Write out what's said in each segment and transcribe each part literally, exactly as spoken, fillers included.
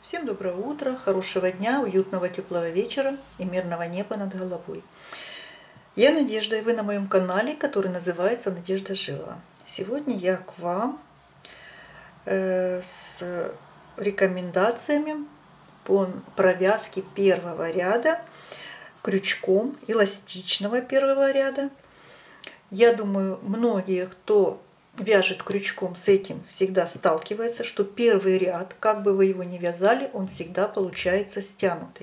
Всем доброе утро, хорошего дня, уютного теплого вечера и мирного неба над головой. Я Надежда, и вы на моем канале, который называется Надежда Жилова. Сегодня я к вам э, с рекомендациями по провязке первого ряда крючком, эластичного первого ряда. Я думаю, многие, кто вяжет крючком, с этим всегда сталкивается, что первый ряд, как бы вы его ни вязали, он всегда получается стянутый.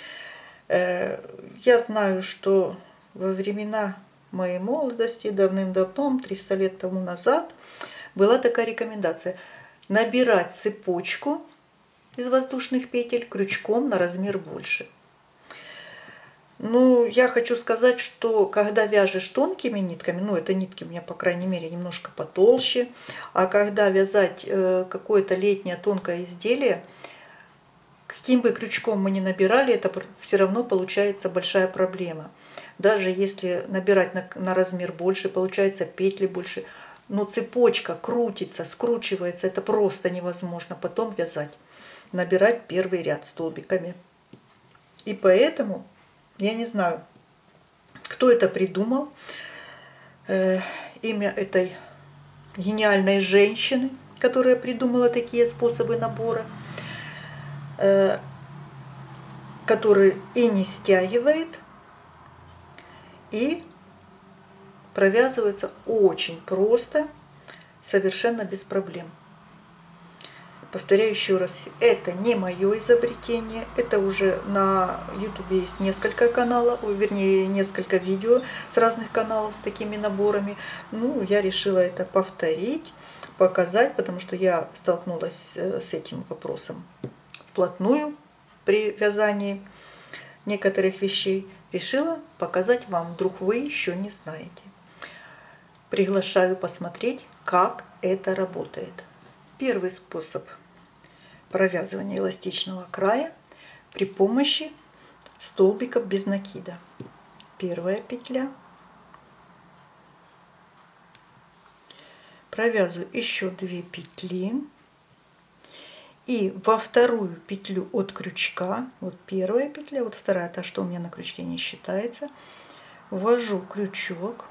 Я знаю, что во времена моей молодости, давным-давно, триста лет тому назад, была такая рекомендация: набирать цепочку из воздушных петель крючком на размер больше. Ну, я хочу сказать, что когда вяжешь тонкими нитками, ну, это нитки у меня, по крайней мере, немножко потолще, а когда вязать э, какое-то летнее тонкое изделие, каким бы крючком мы ни набирали, это все равно получается большая проблема. Даже если набирать на, на размер больше, получается петли больше, но цепочка крутится, скручивается, это просто невозможно потом вязать, набирать первый ряд столбиками. И поэтому... Я не знаю, кто это придумал, э, имя этой гениальной женщины, которая придумала такие способы набора, э, который и не стягивает, и провязывается очень просто, совершенно без проблем. Повторяю еще раз, это не мое изобретение, это уже на ютубе есть несколько каналов, вернее несколько видео с разных каналов с такими наборами. Ну, я решила это повторить, показать, потому что я столкнулась с этим вопросом вплотную при вязании некоторых вещей. Решила показать вам, вдруг вы еще не знаете. Приглашаю посмотреть, как это работает. Первый способ провязывания эластичного края при помощи столбиков без накида. Первая петля. Провязываю еще две петли. И во вторую петлю от крючка, вот первая петля, вот вторая, та, что у меня на крючке не считается, ввожу крючок,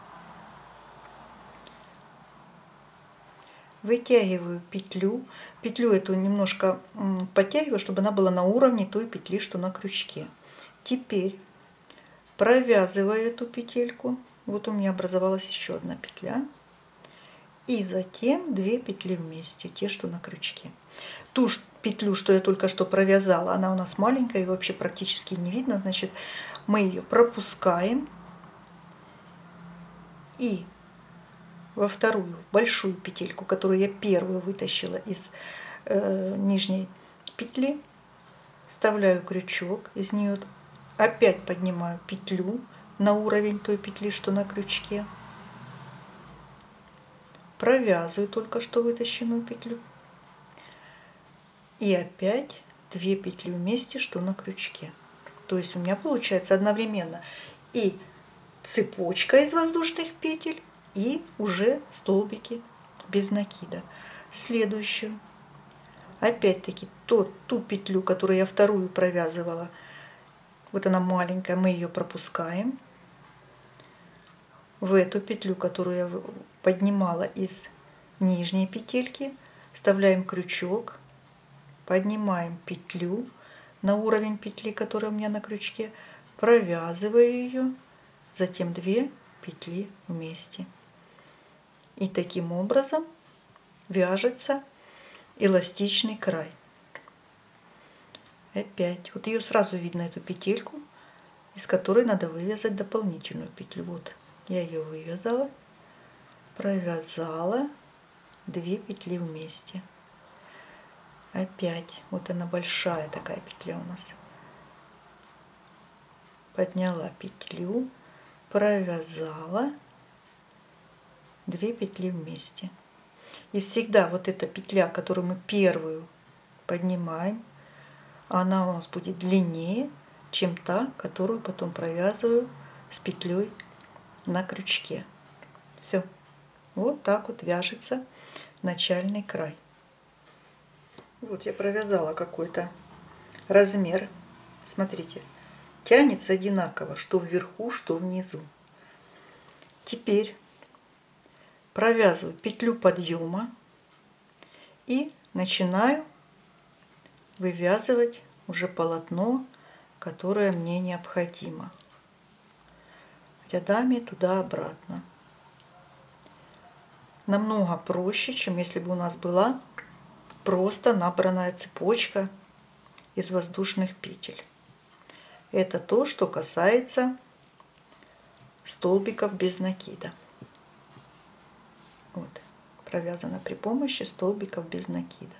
вытягиваю петлю, петлю эту немножко подтягиваю, чтобы она была на уровне той петли, что на крючке. Теперь провязываю эту петельку, вот у меня образовалась еще одна петля, и затем две петли вместе, те, что на крючке. Ту петлю, что я только что провязала, она у нас маленькая и вообще практически не видно, значит, мы ее пропускаем и во вторую большую петельку, которую я первую вытащила из э, нижней петли, вставляю крючок, из нее опять поднимаю петлю на уровень той петли, что на крючке, провязываю только что вытащенную петлю и опять две петли вместе, что на крючке. То есть у меня получается одновременно и цепочка из воздушных петель, и уже столбики без накида. Следующую. Опять-таки ту, ту петлю, которую я вторую провязывала, вот она маленькая, мы ее пропускаем. В эту петлю, которую я поднимала из нижней петельки, вставляем крючок, поднимаем петлю на уровень петли, которая у меня на крючке, провязываю ее, затем две петли вместе. И таким образом вяжется эластичный край. Опять, вот ее сразу видно, эту петельку, из которой надо вывязать дополнительную петлю. Вот я ее вывязала, провязала, две петли вместе. Опять, вот она большая такая петля у нас. Подняла петлю, провязала, две петли вместе. И всегда вот эта петля, которую мы первую поднимаем, она у нас будет длиннее, чем та, которую потом провязываю с петлей на крючке. Все. Вот так вот вяжется начальный край. Вот я провязала какой-то размер, смотрите, тянется одинаково, что вверху, что внизу. Теперь провязываю петлю подъема и начинаю вывязывать уже полотно, которое мне необходимо. Рядами туда-обратно. Намного проще, чем если бы у нас была просто набранная цепочка из воздушных петель. Это то, что касается столбиков без накида. Вот, провязано при помощи столбиков без накида.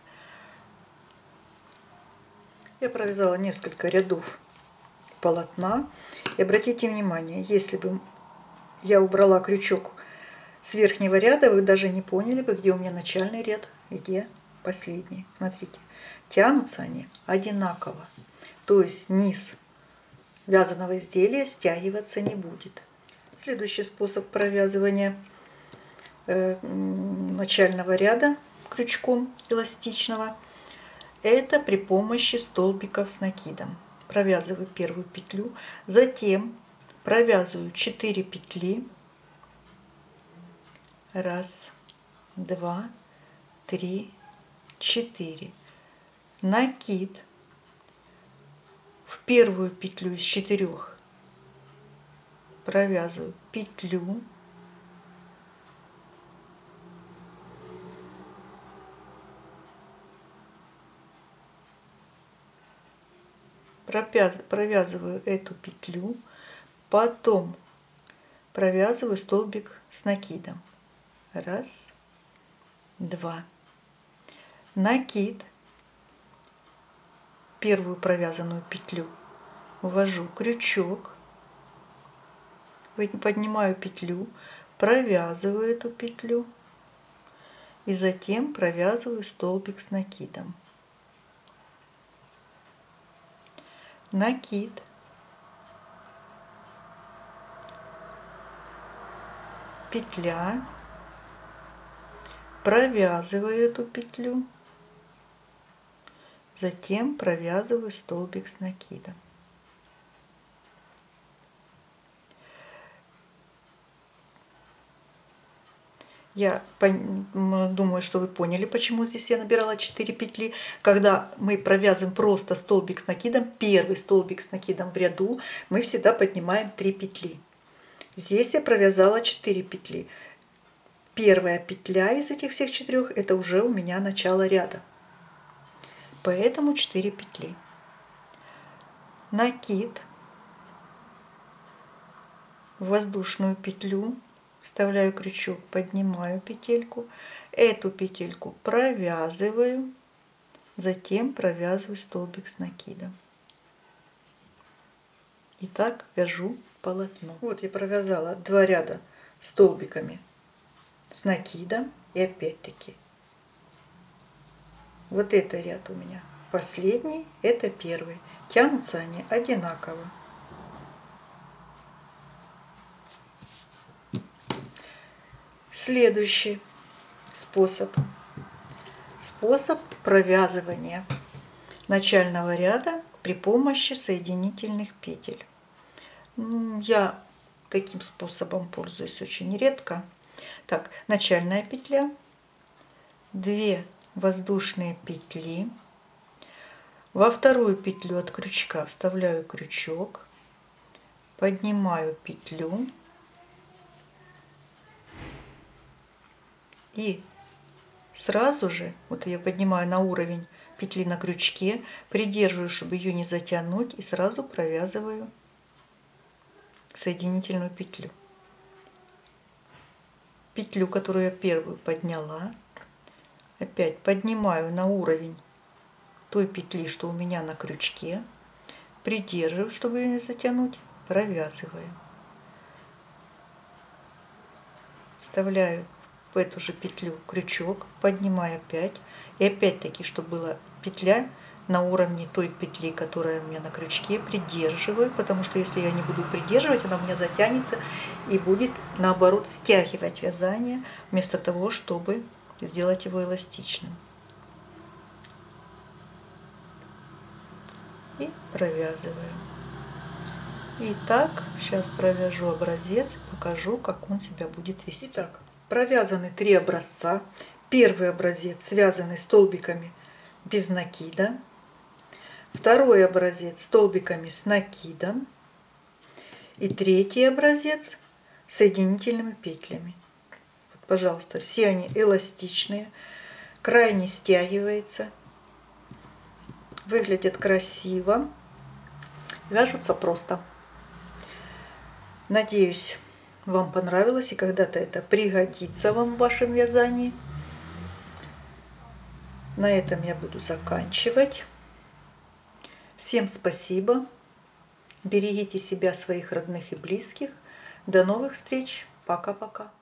Я провязала несколько рядов полотна. И обратите внимание, если бы я убрала крючок с верхнего ряда, вы даже не поняли бы, где у меня начальный ряд и где последний. Смотрите, тянутся они одинаково. То есть низ вязаного изделия стягиваться не будет. Следующий способ провязывания э, начального ряда крючком эластичного — это при помощи столбиков с накидом. Провязываю первую петлю, затем провязываю четыре петли. Раз, два, три, четыре. Накид. В первую петлю из четырех провязываю петлю. Провязываю эту петлю, потом провязываю столбик с накидом. Раз, два. Накид. Первую провязанную петлю ввожу крючок, поднимаю петлю, провязываю эту петлю и затем провязываю столбик с накидом. Накид, петля, провязываю эту петлю, затем провязываю столбик с накидом. Я думаю, что вы поняли, почему здесь я набирала четыре петли. Когда мы провязываем просто столбик с накидом, первый столбик с накидом в ряду, мы всегда поднимаем три петли. Здесь я провязала четыре петли. Первая петля из этих всех четырех — это уже у меня начало ряда. Поэтому четыре петли. Накид, в воздушную петлю, вставляю крючок, поднимаю петельку, эту петельку провязываю, затем провязываю столбик с накидом. И так вяжу полотно. Вот я провязала два ряда столбиками с накидом, и опять-таки вот это ряд у меня последний, это первый. Тянутся они одинаково. Следующий способ. Способ провязывания начального ряда при помощи соединительных петель. Я таким способом пользуюсь очень редко. Так, начальная петля, две воздушные петли. Во вторую петлю от крючка вставляю крючок, поднимаю петлю и сразу же, вот я поднимаю на уровень петли на крючке, придерживаю, чтобы ее не затянуть, и сразу провязываю соединительную петлю. Петлю, которую я первую подняла, опять поднимаю на уровень той петли, что у меня на крючке, придерживаю, чтобы ее не затянуть, провязываю. Вставляю в эту же петлю крючок, поднимаю опять, и опять-таки, чтобы была петля на уровне той петли, которая у меня на крючке, придерживаю, потому что если я не буду придерживать, она у меня затянется и будет, наоборот, стягивать вязание, вместо того, чтобы сделать его эластичным. и провязываем. Итак, сейчас провяжу образец, покажу, как он себя будет вести. Итак, провязаны три образца. Первый образец связанный столбиками без накида. Второй образец столбиками с накидом. И третий образец соединительными петлями. Вот, пожалуйста, все они эластичные, край не стягивается, выглядят красиво, вяжутся просто. Надеюсь, вам понравилось и когда-то это пригодится вам в вашем вязании. На этом я буду заканчивать. Всем спасибо. Берегите себя, своих родных и близких. До новых встреч. Пока-пока.